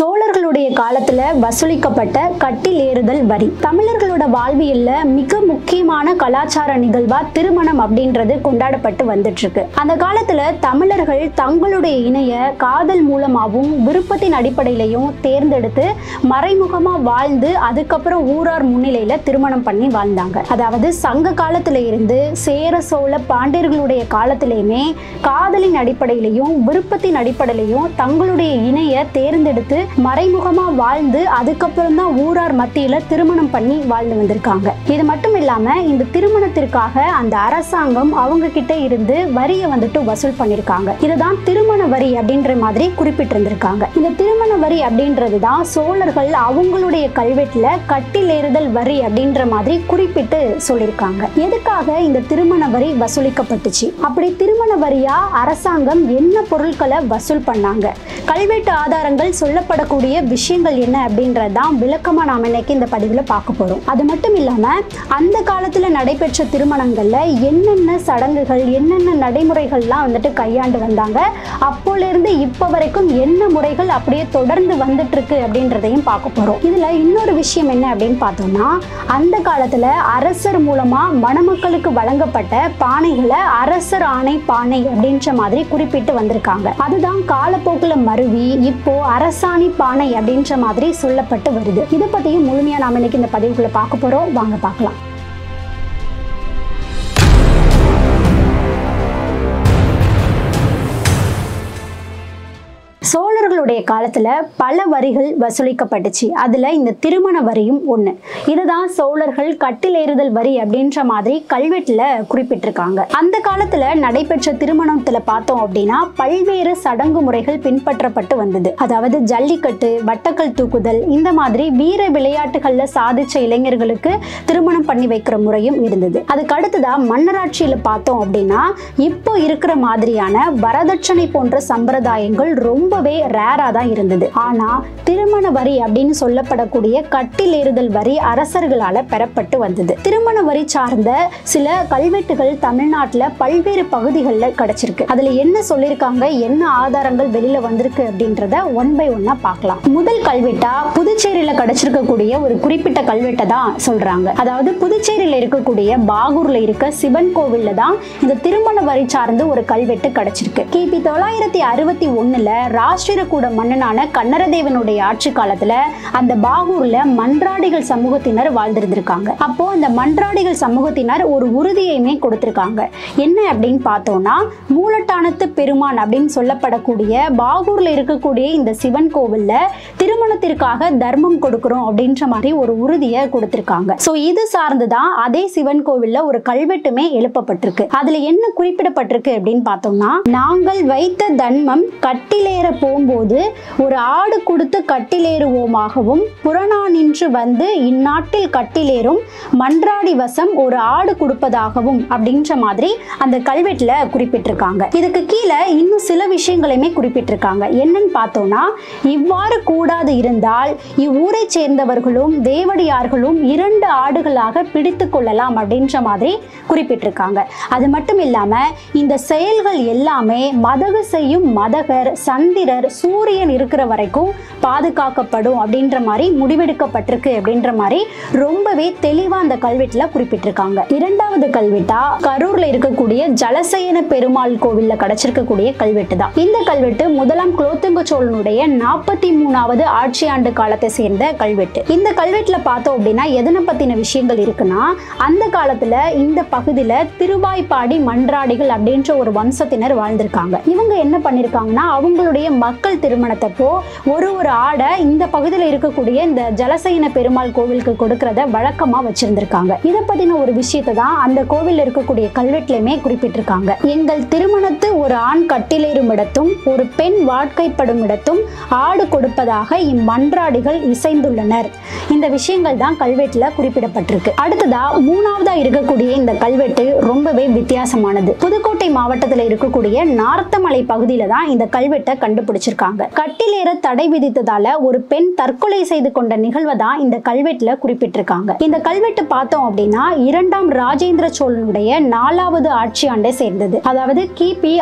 சோழர்களுடைய காலத்துல வசூலிக்கப்பட்ட கட்டில் ஏறுதல் வரி. தமிழர்களோட வாழ்வியல்ல மிக முக்கியமான கலாச்சார நிகழ்வா திருமணம் அப்படின்றது கொண்டாடப்பட்டு வந்துட்டு இருக்கு. அந்த காலத்துல தமிழர்கள் தங்களுடைய இணைய காதல் மூலமாகவும் விருப்பத்தின் அடிப்படையிலையும் தேர்ந்தெடுத்து மறைமுகமா வாழ்ந்து அதுக்கப்புறம் ஊரார் முன்னிலையில திருமணம் பண்ணி வாழ்ந்தாங்க. அதாவது சங்க காலத்துல இருந்து சேர சோழ பாண்டியர்களுடைய காலத்திலையுமே காதலின் அடிப்படையிலையும் விருப்பத்தின் அடிப்படையிலையும் தங்களுடைய இணைய தேர்ந்தெடுத்து மறைமுகமா வாழ்ந்து அதுக்கப்புறம் தான் ஊரார் மத்தியில திருமணம் பண்ணி வாழ்ந்து வந்திருக்காங்க. இது மட்டும் இல்லாம இந்த திருமணத்திற்காக அந்த அரசாங்கம் அவங்க கிட்ட இருந்து வரியை வசூல் பண்ணிருக்காங்க. இதுதான் திருமண வரி அப்படின்ற மாதிரி குறிப்பிட்டிருந்திருக்காங்க. இந்த திருமண வரி அப்படின்றதுதான் சோழர்கள் அவங்களுடைய கல்வெட்டுல கட்டில் ஏறுதல் வரி அப்படின்ற மாதிரி குறிப்பிட்டு சொல்லியிருக்காங்க. எதுக்காக இந்த திருமண வரி வசூலிக்கப்பட்டுச்சு? அப்படி திருமண வரியா அரசாங்கம் என்ன பொருட்களை வசூல் பண்ணாங்க? கல்வெட்டு ஆதாரங்கள் சொல்லப்படக்கூடிய விஷயங்கள் என்ன அப்படின்றதான் விளக்கமா நாம இன்னைக்கு இந்த பதிவுல பார்க்க போறோம். அது மட்டும் இல்லாம அந்த காலத்துல நடைபெற்ற திருமணங்கள்ல என்னென்ன சடங்குகள் என்னென்ன நடைமுறைகள்லாம் கையாண்டு வந்தாங்க, அப்போல இருந்து இப்ப வரைக்கும் என்ன முறைகள் அப்படியே தொடர்ந்து வந்துட்டு இருக்கு அப்படின்றதையும் பார்க்க போறோம். இதுல இன்னொரு விஷயம் என்ன அப்படின்னு பார்த்தோம்னா, அந்த காலத்துல அரசர் மூலமா மணமக்களுக்கு வழங்கப்பட்ட பானைகளை அரசர் ஆணை பானை அப்படின்ற மாதிரி குறிப்பிட்டு வந்திருக்காங்க. அதுதான் காலப்போக்குல மருவி இப்போ அரசாணி பானை அப்படின்ற மாதிரி சொல்லப்பட்டு வருது. இதை பத்தியும் முழுமையா நாம இன்னைக்கு இந்த பதிவுக்குள்ள பார்க்க போறோம். வாங்க பார்க்கலாம். சோழர்களுடைய காலத்துல பல வரிகள் வசூலிக்கப்பட்டுச்சு. அதுல இந்த திருமண வரியும் ஒண்ணு. இதுதான் சோழர்கள் கட்டில் ஏறுதல் வரி அப்படின்ற மாதிரி கல்வெட்டுல குறிப்பிட்டிருக்காங்க. அந்த காலத்துல நடைபெற்ற திருமணத்துல பார்த்தோம் அப்படின்னா பல்வேறு சடங்கு முறைகள் பின்பற்றப்பட்டு வந்தது. அதாவது ஜல்லிக்கட்டு, வட்டக்கல் தூக்குதல், இந்த மாதிரி வீர விளையாட்டுகள்ல சாதிச்ச இளைஞர்களுக்கு திருமணம் பண்ணி வைக்கிற முறையும் இருந்தது. அதுக்கு அடுத்துதான் மன்னராட்சியில பார்த்தோம் அப்படின்னா இப்போ இருக்கிற மாதிரியான வரதட்சணை போன்ற சம்பிரதாயங்கள் ரொம்பவே ரேரா தான் இருந்தது. ஆனா திருமண வரி அப்படின்னு சொல்லப்படக்கூடிய கட்டில் ஏறுதல் வரி அரசர்களால பெறப்பட்டு வந்தது. திருமண வரி சார்ந்த சில கல்வெட்டுகள் தமிழ்நாட்டுல பல்வேறு பகுதிகளில் கிடைச்சிருக்கு. அதுல என்ன சொல்லியிருக்காங்க, என்ன ஆதாரங்கள் வெளியில வந்திருக்கு அப்படின்றத ஒன் பை ஒன்னா பார்க்கலாம். முதல் கல்வெட்டா புதுச்சேரியில கிடைச்சிருக்கக்கூடிய ஒரு குறிப்பிட்ட கல்வெட்டை தான் சொல்றாங்க. அதாவது புதுச்சேரியில இருக்கக்கூடிய பாகூர்ல இருக்க சிவன் கோவில்ல தான் இந்த திருமண வரி சார்ந்து ஒரு கல்வெட்டு கிடைச்சிருக்கு. கிபி 961 ராஷ்டிரகூட மன்னனான கன்னரதேவனுடைய ஆட்சி காலத்துல அந்த பாகூர்ல மன்றாடிகள் சமூகத்தினர் வாழ்ந்திருந்திருக்காங்க. அப்போ அந்த மன்றாடிகள் சமூகத்தினர் ஒரு உறுதியையுமே கொடுத்திருக்காங்க. என்ன அப்படின்னு பார்த்தோம்னா, மூலட்டானத்து பெருமான் அப்படின்னு சொல்லப்படக்கூடிய பாகூர்ல இருக்கக்கூடிய இந்த சிவன் கோவில்ல திருமணத்திற்காக தர்மம் கொடுக்கிறோம் அப்படின்ற மாதிரி ஒரு உறுதியை கொடுத்திருக்காங்க. சோ இது சார்ந்துதான் அதே சிவன் கோவில்ல ஒரு கல்வெட்டுமே எழுப்பப்பட்டிருக்கு. அதுல என்ன குறிப்பிடப்பட்டிருக்கு அப்படின்னு பார்த்தோம்னா, நாங்கள் வைத்த தர்மம் கட்டிலேற போகும்போது ஒரு ஆடு கொடுத்து கட்டிலேறுவோமாகவும் புறநானின்று வந்து இந்நாட்டில் கட்டிலேறும் மன்றாடி வசம் ஒரு ஆடு கொடுப்பதாகவும் அப்படின்ற மாதிரி அந்த கல்வெட்டுல குறிப்பிட்டிருக்காங்க. இதுக்கு கீழே இன்னும் சில விஷயங்களையுமே குறிப்பிட்டிருக்காங்க. என்னன்னு பார்த்தோம்னா, இவ்வாறு கூடாது இருந்தால் இவ்வூரை சேர்ந்தவர்களும் தேவடியார்களும் 2 ஆடுகளாக பிடித்து கொள்ளலாம் அப்படின்ற மாதிரி குறிப்பிட்டிருக்காங்க. அது மட்டும் இல்லாம இந்த செயல்கள் எல்லாமே மதகு செய்யும் மதகர், சந்திரர், சூரியன் இருக்கிற வரைக்கும் பாதுகாக்கப்படும் அப்படின்ற மாதிரி முடிவெடுக்கப்பட்டிருக்கு அப்படின்ற மாதிரி ரொம்பவே தெளிவா அந்த கல்வெட்டுல குறிப்பிட்டிருக்காங்க. இரண்டாவது கல்வெட்டா கரூர்ல இருக்கக்கூடிய ஜலசயன பெருமாள் கோவில்ல கிடைச்சிருக்கக்கூடிய கல்வெட்டு தான். இந்த கல்வெட்டு முதலாம் குலோத்துங்க சோழனுடைய 43வது ஆட்சி ஆண்டு காலத்தை சேர்ந்த கல்வெட்டு. இந்த கல்வெட்டுல பார்த்தோம் அப்படின்னா எதனை பத்தின விஷயங்கள் இருக்குன்னா, அந்த காலத்துல இந்த பகுதியில திருவாய்ப்பாடி மன்றாடிகள் அப்படின்ற ஒரு வம்சத்தினர் வாழ்ந்திருக்காங்க. இவங்க என்ன பண்ணிருக்காங்கன்னா, அவங்களுடைய மக்கள் திருமணத்தப்போ ஒரு ஆடை இந்த பகுதியில் இருக்கக்கூடிய இந்த ஜலசயன பெருமாள் கோவிலுக்கு கொடுக்கறத வழக்கமா வச்சிருந்திருக்காங்க. இதை பத்தின ஒரு விஷயத்தை தான் அந்த கோவில் இருக்கக்கூடிய கல்வெட்டுலயுமே குறிப்பிட்டிருக்காங்க. எங்கள் திருமணத்து ஒரு ஆண் கட்டிலேறும் இடத்தும் ஒரு பெண் வாழ்க்கைப்படும் இடத்தும் ஆடு கொடுப்பதாக இம்மன்றாடிகள் இசைந்துள்ளனர். இந்த விஷயங்கள் தான் கல்வெட்டுல குறிப்பிடப்பட்டிருக்கு. அடுத்ததா மூணாவதா இருக்கக்கூடிய இந்த கல்வெட்டு ரொம்பவே வித்தியாசமானது. புதுக்கோட்டை மாவட்டத்தில் இருக்கக்கூடிய நார்த்தமலை பகுதியில தான் இந்த கல்வெட்டை கண்டுபிடிச்சிருக்காங்க. கட்டிலேற தடை விதித்ததால ஒரு பெண் தற்கொலை செய்து கொண்ட நிகழ்வை தான் இந்த கல்வெட்டுல குறிப்பிட்டிருக்காங்க. இந்த கல்வெட்டு பார்த்தோம் அப்படின்னா 2ஆம் ராஜேந்திர சோழனுடைய 4வது ஆட்சி ஆண்டை சேர்ந்தது. அதாவது கிபி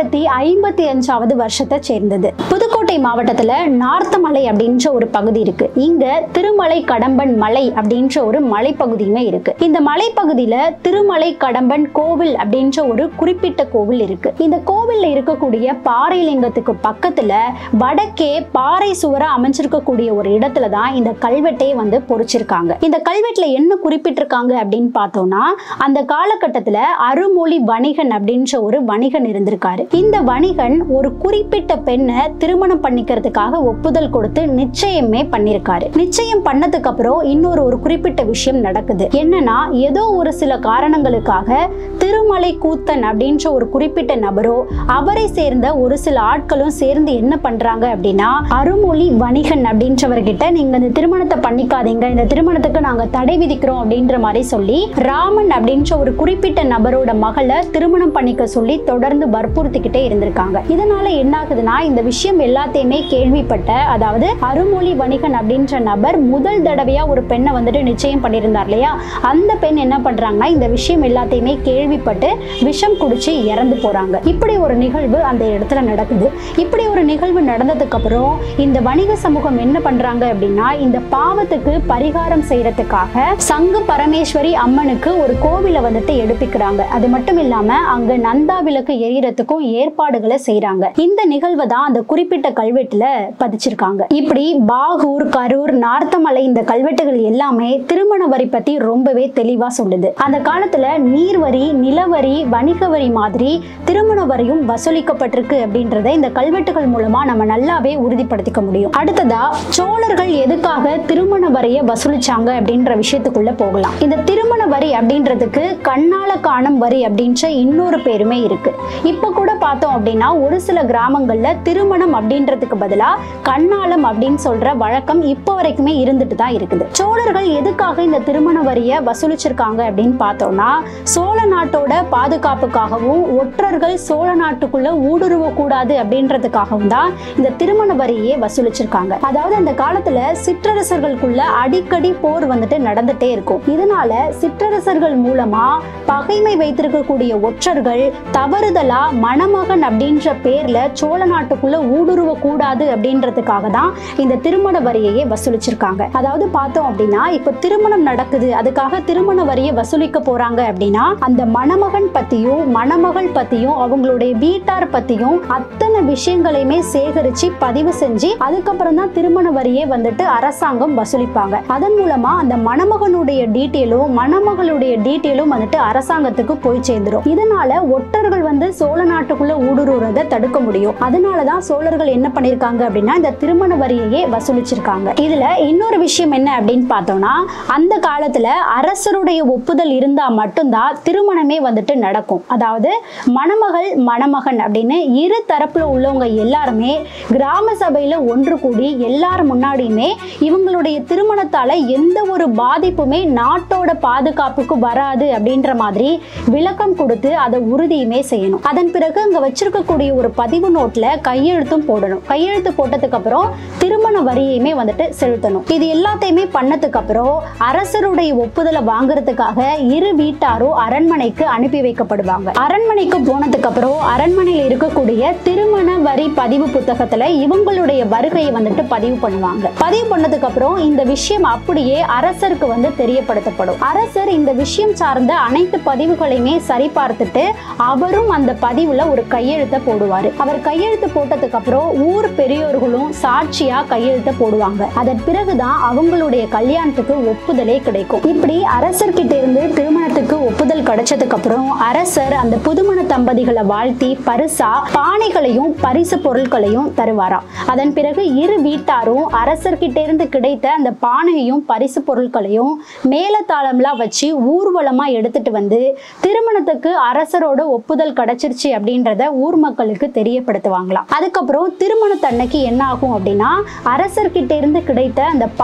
1055வது வருஷத்தை சேர்ந்தது. புதுக்கோட்டை மாவட்டத்துல நார்த்தமலை அப்படின்ற ஒரு பகுதி இருக்கு. இங்க திருமலை கடம்பன் மலை அப்படின்ற ஒரு மலைப்பகுதியுமே இருக்கு. இந்த மலைப்பகுதியில திருமலை கடம்பன் கோவில் அப்படின்ற ஒரு குறிப்பிட்ட கோவில் இருக்கு. இந்த கோவில்ல இருக்கக்கூடிய பாறை லிங்கத்துக்கு பக்கத்துல வடக்கே பாறை சுவரா அமைஞ்சிருக்கக்கூடிய ஒரு இடத்துல தான் இந்த கல்வெட்டை வந்து பொறிச்சிருக்காங்க. இந்த கல்வெட்டுல என்ன குறிப்பிட்டிருக்காங்க அப்படின்னு பார்த்தோம்னா, அந்த காலகட்டத்துல அருமொழி வணிகன் அப்படின்ற ஒரு வணிகன் இருந்திருக்காரு. இந்த வணிகன் ஒரு குறிப்பிட்ட பெண்ணை திருமணம் பண்ணிக்கிறதுக்காக ஒப்புதல் கொடுத்து நிச்சயமே பண்ணிருக்காரு. நிச்சயம் பண்ணதுக்கு அப்புறம் இன்னொரு குறிப்பிட்ட விஷயம் நடக்குது. என்னன்னா, ஏதோ ஒரு சில காரணங்களுக்காக திருமலை கூத்தன் அப்படின்ற ஒரு குறிப்பிட்ட நபரோ அவரை சேர்ந்த ஒரு சில ஆட்களும் சேர்ந்து என்ன பண்றாங்க அப்படின்னா, அருமொழி வணிகன் அப்படின்றவர்கிட்ட நீங்க இந்த திருமணத்தை பண்ணிக்காதீங்க, இந்த திருமணத்துக்கு நாங்க தடை விதிக்கிறோம் அப்படின்ற மாதிரி சொல்லி ராமன் அப்படின்ற ஒரு குறிப்பிட்ட நபரோட மகளை திருமணம் பண்ணிக்க சொல்லி தொடர்ந்து வற்புறுத்திக்கிட்டே இருந்திருக்காங்க. இதனால என்ன ஆகுதுன்னா, இந்த விஷயம் எல்லாத்தையுமே கேள்விப்பட்ட, அதாவது அருமொழி வணிகன் அப்படின்ற நபர் முதல் தடவையா ஒரு பெண்ணை வந்துட்டு நிச்சயம் பண்ணியிருந்தார் இல்லையா, அந்த பெண் என்ன பண்றாங்கன்னா இந்த விஷயம் எல்லாத்தையுமே கேள்விப்பட்டு விஷம் குடிச்சு இறந்து போறாங்க. இப்படி ஒரு நிகழ்வு அந்த இடத்துல நடக்குது. இப்படி ஒரு நிகழ்வு நடந்ததுக்கு அப்புறம் இந்த வணிக சமூகம் என்ன பண்றாங்க அப்படின்னா, இந்த பாவத்துக்கு பரிகாரம் செய்யறதுக்காக சங்கு பரமேஸ்வரி அம்மனுக்கு ஒரு கோவிலை வந்துட்டு எடுப்பிக்கிறாங்க. அது மட்டும் இல்லாம அங்க நந்தா விளக்கு எரியறதுக்கும் ஏற்பாடுகளை செய்யறாங்க. இந்த நிகழ்வை தான் அந்த குறிப்பிட்ட கல்வெட்டுல பதிச்சிருக்காங்க. இப்படி பாகூர், கரூர், நார்த்தமலை இந்த கல்வெட்டுகள் எல்லாமே திருமண வரி பத்தி ரொம்பவே தெளிவா சொல்லுது. அந்த காலத்துல நீர்வரி, நிலவரி, வணிக வரி மாதிரி திருமண வரியும் வசூலிக்கப்பட்டிருக்கு அப்படின்றத இந்த கல்வெட்டுகள் மூலமா நம்ம நல்லாவே உறுதிப்படுத்திக்க முடியும். அடுத்ததா சோழர்கள் எதுக்காக திருமண வரியை வசூலிச்சாங்க அப்படின்ற விஷயத்துக்குள்ள போகலாம். இந்த திருமண வரி அப்படின்றதுக்கு கண்ணால காணும் வரி அப்படின்ற இன்னொரு பேருமே இருக்கு. இப்ப கூட பார்த்தோம் அப்படின்னா ஒரு சில கிராமங்கள்ல திருமணம் அப்படின்றதுக்கு பதிலா கண்ணாலம் அப்படின்னு சொல்ற வழக்கம் இப்போ வரைக்குமே இருந்துட்டு தான் இருக்குது. சோழர்கள் எதுக்காக இந்த திருமண வரியை வசூலிச்சிருக்காங்க அப்படின்னு பார்த்தோம்னா, சோழ நாட்டோட பாதுகாப்புக்காகவும் ஒற்றர்கள் சோழ நாட்டுக்குள்ள ஊடுருவ கூடாது அப்படின்றதுக்காகவும் தான் இந்த திருமண வரியை வசூலிச்சிருக்காங்க. அதாவது அந்த காலத்துல சிற்றரசர்களுக்குள்ள அடிக்கடி போர் வந்துட்டு நடந்துட்டே இருக்கும். இதனால சிற்றரசர்கள் மூலமா பகைமை வைத்திருக்கக்கூடிய ஒற்றர்கள் தவறுதலா மணமகன் அப்படின்ற பேர்ல சோழ நாட்டுக்குள்ள ஊடுருவ கூடாது அப்படின்றதுக்காக தான் இந்த திருமண வரியை வசூலிச்சிருக்காங்க. அதாவது பார்த்தோம் அப்படின்னா, இப்ப திருமணம் நடக்குது, அதுக்காக திருமண வரியை வசூலிக்க போறாங்க அப்படின்னா அந்த மணமகன் பத்தியும் மணமகள் பத்தியும் அவங்களுடைய வீட்டார் பத்தியும் அத்தனை விஷயங்களையுமே சேகரிச்சு பதிவு செஞ்சு அதுக்கப்புறம் தான் திருமண வரியை வந்துட்டு அரசாங்கம் வசூலிப்பாங்க. அதன் மூலமா அந்த மணமகனுடைய டீட்டெயிலும் மணமகளுடைய டீட்டெயிலும் வந்துட்டு அரசாங்கத்துக்கு போய் சேர்ந்துடும். இதனால ஒற்றர்கள் வந்து சோழ நாட்டுக்குள்ள ஊடுருவதை தடுக்க முடியும். அதனாலதான் சோழர்கள் என்ன பண்ணிருக்காங்க அப்படின்னா இந்த திருமண வரியை வசூலிச்சிருக்காங்க. இதுல இன்னொரு விஷயம் என்ன அப்படின்னு பார்த்தோம்னா, அந்த காலத்துல அரசருடைய ஒப்புதல் இருந்தா மட்டும்தான் திருமணமே வந்துட்டு நடக்கும். அதாவது மணமகள் மணமகன் அப்படின்னு இரு தரப்புல உள்ளவங்க எல்லாருமே கிராம சபையில ஒன்று கூடி எல்லார் முன்னாடியுமே இவங்களுடைய திருமணத்தால எந்த ஒரு பாதிப்புமே நாட்டோட பாதுகாப்புக்கு வராது அப்படின்ற மாதிரி விளக்கம் கொடுத்து அதை உறுதியுமே செய்யணும். அதன் பிறகு அங்க வச்சிருக்கக்கூடிய ஒரு பதிவு நோட்ல கையெழுத்தும் போடணும். கையெழுத்து போட்டதுக்கு அப்புறம் திருமண வரியையுமே வந்துட்டு செலுத்தணும். இது எல்லாத்தையுமே பண்ணதுக்கு அப்புறம் அரசருடைய ஒப்புதலை வாங்குறதுக்காக இரு வீட்டாரும் அரண்மனைக்கு அனுப்பி வைக்கப்படுவாங்க. அரண்மனைக்கு போனதுக்கு அப்புறம் அரண்மனையில் இருக்கக்கூடிய திருமண வரி பதிவு புத்தகத்துல இவங்களுடைய வருகையை வந்துட்டு பதிவு பண்ணுவாங்க. பதிவு பண்ணதுக்கு அப்புறம் இந்த விஷயம் அப்படியே அரசருக்கு வந்து தெரியப்படுத்தப்படும். அரசர் இந்த விஷயம் சார்ந்த அனைத்து பதிவுகளையுமே சரி பார்த்துட்டு அவரும் அந்த பதிவுல ஒரு கையெழுத்தை போடுவாரு. அவர் கையெழுத்து போட்டதுக்கு அப்புறம் ஊர் பெரியோர்களும் சாட்சியா கையெழுத்தை போடுவாங்க. அதன் பிறகுதான் அவங்களுடைய கல்யாணத்துக்கு ஒப்புதலே கிடைக்கும். இப்படி அரசர்கிட்ட இருந்து திருமணத்துக்கு ஒப்புதல் கிடைச்சதுக்கு அப்புறம் அரசர் அந்த புதுமண தம்பதிகளை வாழ்த்தி பரிசா பானைகளையும் பரிசு பொருட்களையும் தருவாராம். அதன் பிறகு இரு வீட்டாரும் அரசர்கிட்ட இருந்து கிடைத்த அந்த பானையையும் பரிசு பொருட்களையும் மேலதாளம்லாம் வச்சு ஊர்வலமா எடுத்துட்டு வந்து திருமணத்துக்கு அரசரோட ஒப்புதல் கிடைச்சிருச்சு அப்படின்றத ஊர் மக்களுக்கு தெரியப்படுத்துவாங்களாம். அதுக்கப்புறம் திருமணத்தன்னைக்கு என்ன ஆகும் அப்படின்னா, அரசர்கிட்ட இருந்து கிடைத்த அந்த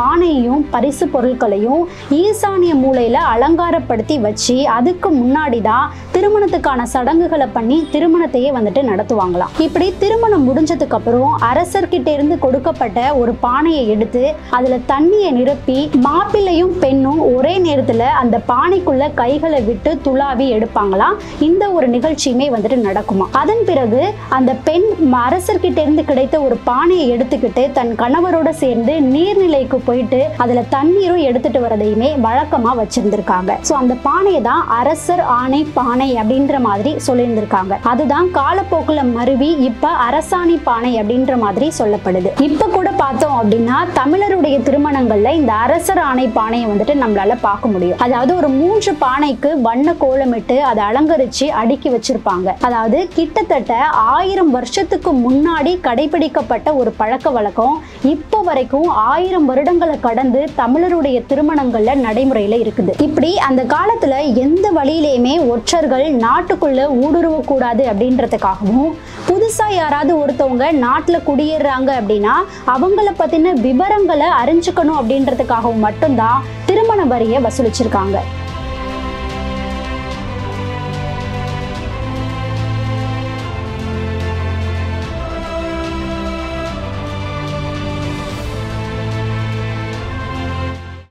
பானையையும் பரிசு பொருட்களையும் ஈசானிய மூலையில அலங்காரப்படுத்தி வச்சு அதுக்கு முன்னாடி தான் திருமணத்துக்கான சடங்குகளை பண்ணி திருமணத்தையே வந்துட்டு நடத்துவாங்களாம். இப்படி திருமணம் முடிஞ்சதுக்கு அப்புறம் அரசர்கிட்ட இருந்து கொடுக்கப்பட்ட ஒரு பானையை எடுத்து அதுல தண்ணியை நிரப்பி மாப்பிள்ளையும் பெண்ணும் ஒரே நேரத்துல அந்த பானைக்குள்ள கைகளை விட்டு துளாவி எடுப்பாங்களாம். இந்த ஒரு நிகழ்ச்சியுமே வந்துட்டு நடக்குமா. அதன் பிறகு அந்த பெண் அரசர்கிட்ட இருந்து கிடைத்த ஒரு பானையை எடுத்துக்கிட்டு தன் கணவரோட சேர்ந்து நீர்நிலைக்கு போயிட்டு அதுல தண்ணீரும் எடுத்துட்டு வரதையுமே வழக்கமா வச்சிருந்திருக்காங்க. சோ அந்த பானையை தான் அரசர் ஆணை பானை அப்படின்ற மாதிரி சொல்லியிருந்திருக்காங்க. அதுதான் காலப்போக்குல மருவி இப்ப அரசாணி பானை அப்படின்ற மாதிரி சொல்லப்படுது. இப்ப கூட பார்த்தோம் அப்படின்னா தமிழருடைய திருமணங்கள்ல இந்த அரசர் ஆணை பானையை வந்துட்டு நம்மளால பார்க்க முடியும். அதாவது ஒரு 3 பானைக்கு வண்ண கோலமிட்டு அதை அலங்கரிச்சு அடுக்கி வச்சிருப்பாங்க. அதாவது கிட்டத்தட்ட 1000 வருஷத்துக்கு முன்னாடி கடைபிடிக்கப்பட்ட ஒரு பழக்க வழக்கம் இப்ப வரைக்கும் 1000 வருடங்களை கடந்து தமிழருடைய திருமணங்கள்ல நடைமுறையில இருக்குது. இப்படி அந்த காலத்துல எந்த வழியிலையுமே ஒற்றர்கள் நாட்டுக்குள்ள ஊடுருவ கூடாது அப்படின்றதுக்காகவும் புதுசா யாராவது ஒருத்தவங்க நாட்டுல குடியேறாங்க அப்படின்னா அவங்கள பத்தின விவரங்களை அறிஞ்சுக்கணும் அப்படின்றதுக்காகவும் மட்டும்தான் திருமண வரியை வசூலிச்சிருக்காங்க.